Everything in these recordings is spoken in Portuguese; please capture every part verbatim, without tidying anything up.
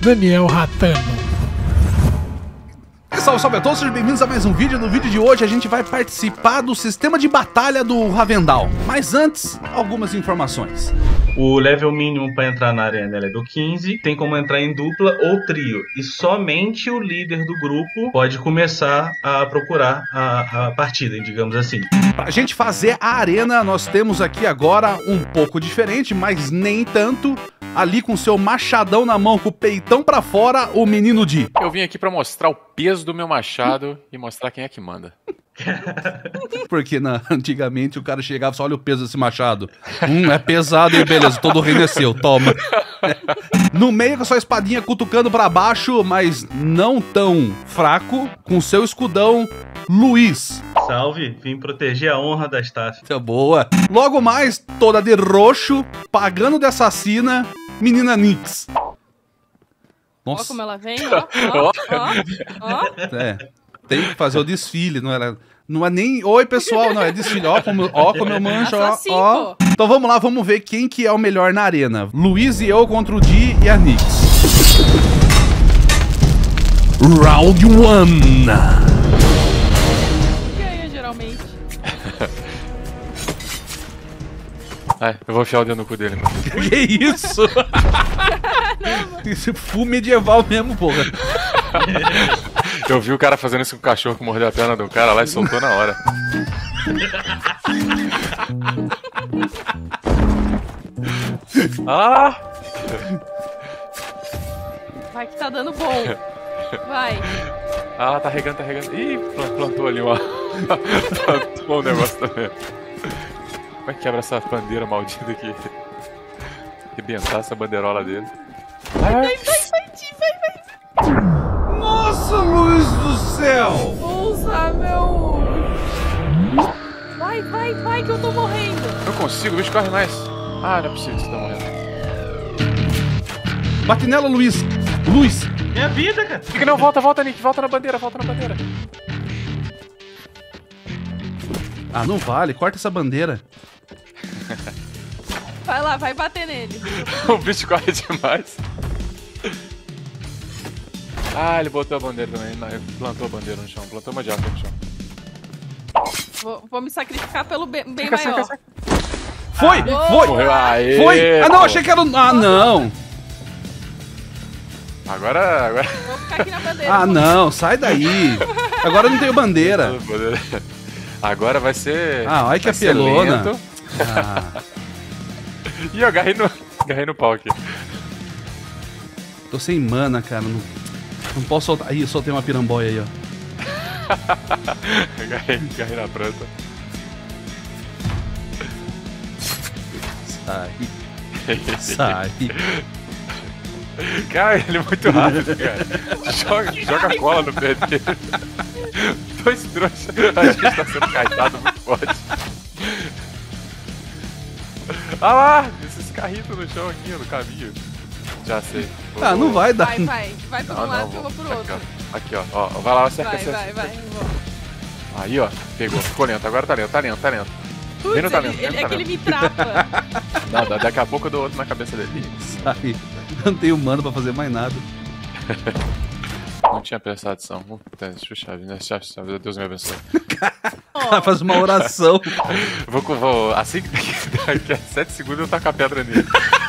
Daniel Ratano. Salve, salve a todos, sejam bem-vindos a mais um vídeo. No vídeo de hoje a gente vai participar do sistema de batalha do Ravendal. Mas antes, algumas informações. O level mínimo para entrar na arena é do quinze, tem como entrar em dupla ou trio. E somente o líder do grupo pode começar a procurar a, a partida, digamos assim. Pra gente fazer a arena, nós temos aqui agora um pouco diferente, mas nem tanto. Ali com seu machadão na mão, com o peitão pra fora, o menino Di. Eu vim aqui pra mostrar o peso do meu machado e mostrar quem é que manda. Porque na, antigamente o cara chegava e só olha o peso desse machado. Hum, é pesado, hein? Beleza, todo o reino é seu, toma. No meio com a sua espadinha cutucando pra baixo, mas não tão fraco, com seu escudão, Luiz. Salve, vim proteger a honra da staff. Tá boa. Logo mais, toda de roxo, pagando de assassina, menina Nix. Nossa. Ó como ela vem, ó, ó, ó, ó. É, tem que fazer o desfile, não era... Não é nem, oi pessoal, não, é desfile, ó como, ó, como eu mancho, ó, ó. Então vamos lá, vamos ver quem que é o melhor na arena. Luiz e eu contra o Di e a Nix. Round one. Ganha, geralmente. É, eu vou enfiar o dedo no cu dele. Que isso? Isso é full medieval mesmo, porra. Eu vi o cara fazendo isso com o cachorro que mordeu a perna do cara lá e soltou na hora. Ah! Vai que tá dando bom. Vai. Ah, tá regando, tá regando. Ih, plantou ali uma... plantou um negócio também. Como é que quebra essa bandeira maldita aqui? Arrebentar essa bandeirola dele. Vai, vai, vai, vai, vai, vai. Nossa, luz do céu! Usa meu... Vai, vai, vai, que eu tô morrendo. Não consigo, o bicho corre mais. Ah, não é possível que você tá morrendo. Bate nela, Luiz! Luiz! Minha vida, cara! Fica, não, volta, volta, Nick, volta na bandeira, volta na bandeira. Ah, não vale, corta essa bandeira. Vai lá, vai bater nele. O bicho corre demais. Ah, ele botou a bandeira também, não, ele plantou a bandeira no chão, plantou uma diaca no chão. Vou, vou me sacrificar pelo bem, bem Fica, maior. fica, fica. Foi! Ah, foi! Morreu, aê, foi! Ah, não, pô. achei que era o... Ah, não! Agora, agora... Vou ficar aqui na bandeira. Ah, não, sai daí! Agora não tenho bandeira. Agora vai ser... Ah, olha que vai ser apelona. lento. Ah, Ih, eu agarrei no, agarrei no pau aqui. tô sem mana, cara. Não, não posso soltar. Ih, eu soltei uma piramboia aí, ó. agarrei, agarrei na planta. Sai. Sai. Cara, ele é muito rápido, cara. Joga, joga cola no pé dele. Dois trouxas. A gente tá sendo caetado muito forte. Ah lá! Esses carritos no chão aqui, no caminho. Já sei. Vou... Ah, não vai dar. Vai, vai. Vai pra um Não, lado não, que eu vou pro aqui, outro. ó. Aqui, ó. ó. Vai lá, acerca, Vai, acerca. vai, vai. Vou. Aí, ó. Pegou. Ficou lento. Agora tá lento, tá lento, tá lento. Putz, Vem no ele, talento, vem ele, no é que ele talento. me trapa. Não, da- daqui a pouco eu dou outro na cabeça dele. Sai. Eu não tenho mana pra fazer mais nada. Não tinha prestado atenção. Puta, deixa eu chave, né? Chave, chave. Deus me abençoe. Cara, faz uma oração. Vou, vou, assim que daqui a sete segundos eu taco a pedra nele.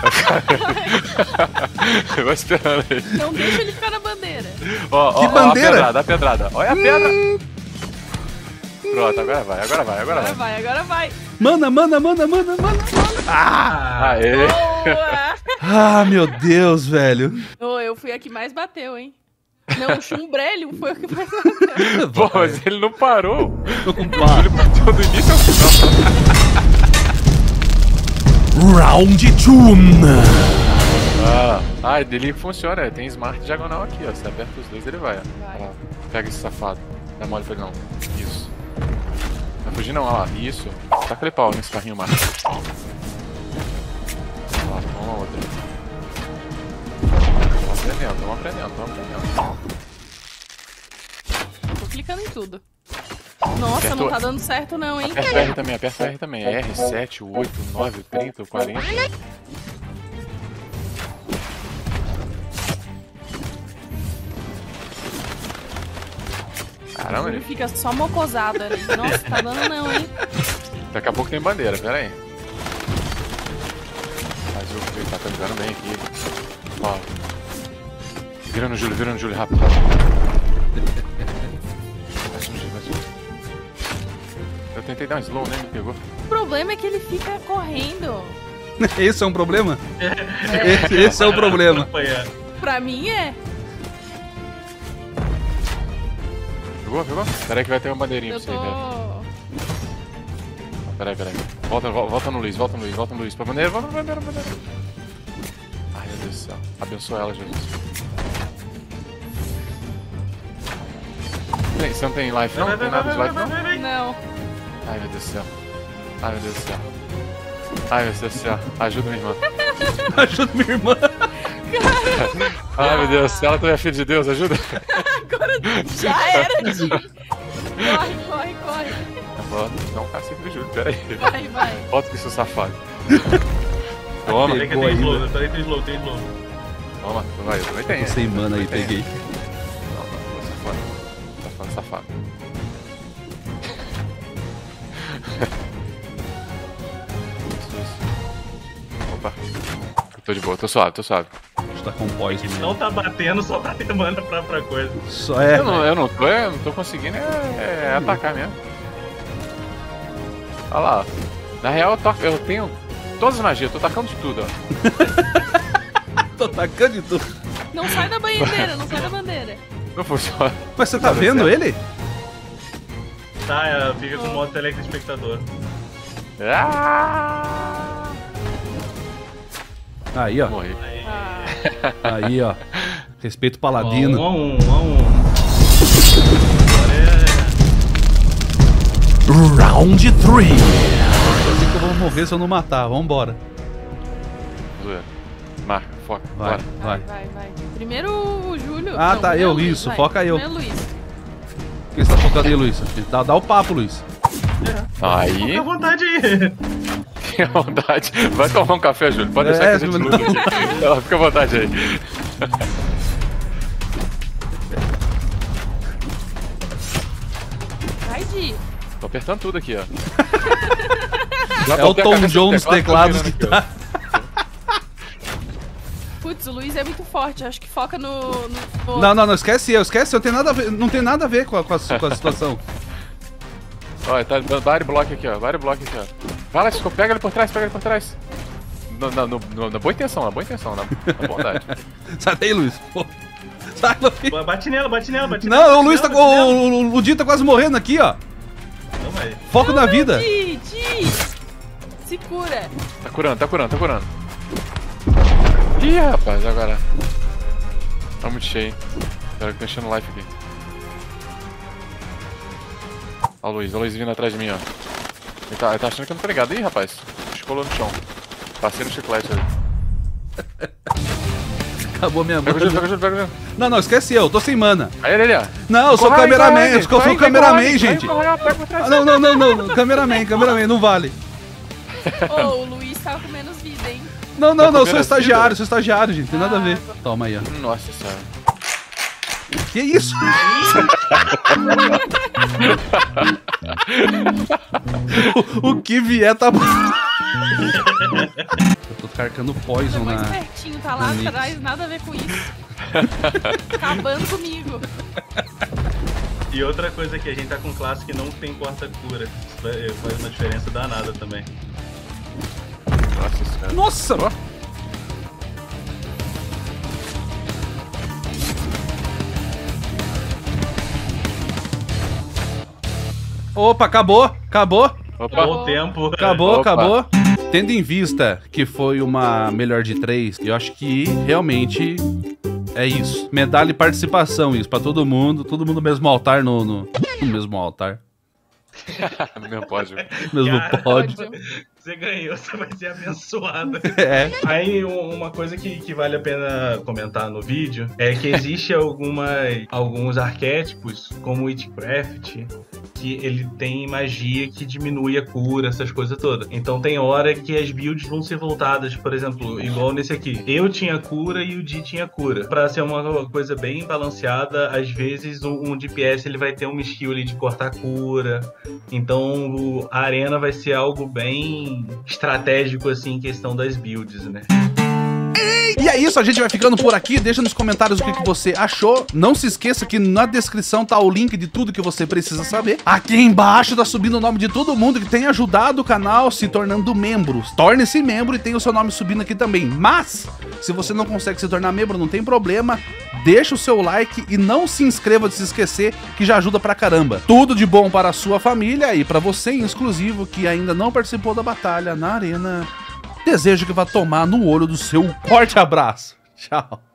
Eu vou esperando ele. Não deixa ele ficar na bandeira. Ó, Que ó, bandeira? Ó, a pedrada, a pedrada. Olha a pedra. Pronto, agora vai, agora vai, agora Agora vai. vai, agora vai. Mana, mana, mana, mana, mana. Ah! Aê. Boa! Ah, meu Deus, velho. Ô, eu fui a que mais bateu, hein? Não, o chumbrelho foi o que mais bateu. Pô, mas ele não parou. Tô com Ele pá. bateu do início ao final. Round two. Ah, ah, ele funciona, tem smart diagonal aqui, ó. Você aperta os dois, ele vai, ó. Vai. Ó, pega esse safado. Dá mole pra ele não. Isso. Não vai fugir não, olha lá. Isso. Taca aquele pau nesse carrinho macho. Ó, toma outra. Vamos aprendendo, vamos aprendendo, vamos aprendendo. Tô clicando em tudo. Nossa, Apertou. não tá dando certo não, hein? Aperta R também, aperta R também. R sete, oito, nove, trinta, quarenta. Caramba, Ele ele... fica só mocosado ali. Nossa, tá dando não, hein? Daqui a pouco tem bandeira, pera aí. Mas o ele tá jogando bem aqui. Ó. Vira no Júlio, vira no Júlio, rápido, rápido. Vai no Júlio, vai no Júlio. Eu tentei dar um slow, né? Me pegou. O problema é que ele fica correndo. Esse é um problema? Esse, esse é o problema. Acompanhar. Pra mim é. Pegou, pegou? Pera aí que vai ter uma bandeirinha Eu pra você, velho. tô. Pera aí, pera aí. Volta, vol- volta no Luiz, volta no Luiz, volta no Luiz. Pra bandeira, volta pra bandeira, bandeira. Ai, meu Deus do céu. Abençoa ela, Jesus. Tem- Você não tem life não? Vai, Não tem vai, nada de vai, life vai, não? vai, vai. Não. Ai, meu Deus do céu. Ai, meu Deus do céu. Ai, meu Deus do céu. Ajuda minha irmã. Ajuda minha irmã. Ai, meu Deus do céu. Ela também é filha de Deus, ajuda. Agora já era, Di. Corre, corre, corre. Volta. Não, cacete do Júlio, pera aí. Vai, vai. Volta que seu safado. Toma, Tem que Pegou tem ainda. slow, tem slow, tem slow. toma. Vai, eu também tenho. Tô sem mana aí, Também tenho. peguei. Não, não, safado. Safado, safado. Isso, isso. Opa. Eu tô de boa, tô suave, tô suave. A gente tá com poison. Não tá batendo só pra ter mana pra, pra coisa. Só é. Eu não, eu não tô, eu não tô conseguindo é, é atacar mesmo. Olha lá, ó. Na real eu, toco, eu tenho todas as magias, eu tô tacando de tudo, ó. Tô tacando de tudo. Não sai da bandeira, não sai da bandeira. Não funciona. Mas você tá Tá vendo certo. ele? Tá, é, fica com o modo telespectador. Ah! Aí, ó. Morri. Ah, Aí, ó. Respeito o Um paladino. a um, um a um. Agora é... Round três. Eu sei que eu vou morrer se eu não matar. Vambora. Zoeira. Marca, foca, Vai, bora. vai. vai, vai. Primeiro o Júlio. Ah, Não, tá, primeiro eu, o Luiz, isso, vai. foca eu. Primeiro o Luiz. Por que você tá focando aí, Luiz? Dá, dá o papo, Luiz. Aí, Fica à vontade aí. fica à vontade. Vai tomar um café, Júlio. Pode É, deixar que a gente não- luta aqui. Ela fica à vontade aí. Vai, Di. Tô apertando tudo aqui, ó. É o Tom John nos teclados que tá. Putz, o Luiz é muito forte. Acho que foca no. no... no- Não, não, não, esquece eu, esquece eu. Tem nada a ver, não tem nada a ver com a, com a, com a situação. Olha, tá dando vários blocos aqui, ó. Vários blocos aqui, ó. Vai lá, Chico, pega ele por trás, pega ele por trás. No- Na, no- no- na boa intenção, na boa intenção, na, na bondade. Sai daí, Luiz. Pô. Sai, Luiz. Bate nela, bate nela, bate nela. Não, o Luiz tá com. Bate nela. O, o, o Di tá quase morrendo aqui, ó. Calma aí. Foco na vida. Di, Di. Se cura. Tá curando, tá curando, tá curando. Ih, rapaz, agora. Tá muito cheio, hein. Espera que tá enchendo life aqui. Ó o Luiz, ó o Luiz vindo atrás de mim, ó. Ele tá, ele tá achando que eu não tô ligado. Ih, rapaz, escolou no chão. Passei no chiclete ali. Acabou minha Pega o Júlio, pega mana. o Júlio, pega o Júlio. Não, não, esquece eu, tô sem mana. Aí ele ali, ó. Não, eu sou Corre, cameraman, corre, eu sou, eu corre, sou corre, cameraman, corre, gente. corre, corre, pega por trás. Ah, não, não, não, não, não, cameraman, cameraman, não vale. Ô, o Luiz tá com menos vida, hein? Não, não, Tá não, eu comendo sou a estagiário, vida? sou estagiário, gente, tem nada a ver. Ah, Toma aí, ó. Nossa senhora. Que isso? o, o que vier tá bom. Eu tô carcando Tô poison mais na. pertinho, tá lá na Nix. atrás, nada a ver com isso. Acabando comigo. E outra coisa que a gente tá com classe que não tem corta-cura. Isso vai- faz uma diferença danada também. Nossa senhora. Nossa! Ó. Opa, acabou, acabou, Opa. Acabou o tempo. acabou, Opa. acabou. Tendo em vista que foi uma melhor de três, eu acho que realmente é isso. Medalha e participação, isso, pra todo mundo. Todo mundo no mesmo altar, no, no, no mesmo altar. No mesmo pódio. Mesmo Cara, pódio. Ódio. Você ganhou, você vai ser abençoado. É. Aí uma coisa que, que vale a pena comentar no vídeo é que existe algumas, alguns arquétipos, como o Witchcraft, que ele tem magia que diminui a cura, essas coisas todas. Então tem hora que as builds vão ser voltadas, por exemplo, igual nesse aqui. Eu tinha cura e o Di tinha cura. Pra ser uma coisa bem balanceada, às vezes um, um D P S ele vai ter uma skill ali de cortar cura. Então o, a arena vai ser algo bem estratégico assim em questão das builds, né? E é isso, a gente vai ficando por aqui. Deixa nos comentários o que, que você achou. Não se esqueça que na descrição tá o link de tudo que você precisa saber. Aqui embaixo tá subindo o nome de todo mundo que tem ajudado o canal se tornando membro. Torne-se membro e tem o seu nome subindo aqui também. Mas, se você não consegue se tornar membro, não tem problema. Deixa o seu like e não se inscreva de se esquecer, que já ajuda pra caramba. Tudo de bom para a sua família e pra você em exclusivo que ainda não participou da batalha na arena. Desejo que vá tomar no olho do seu forte abraço. Tchau.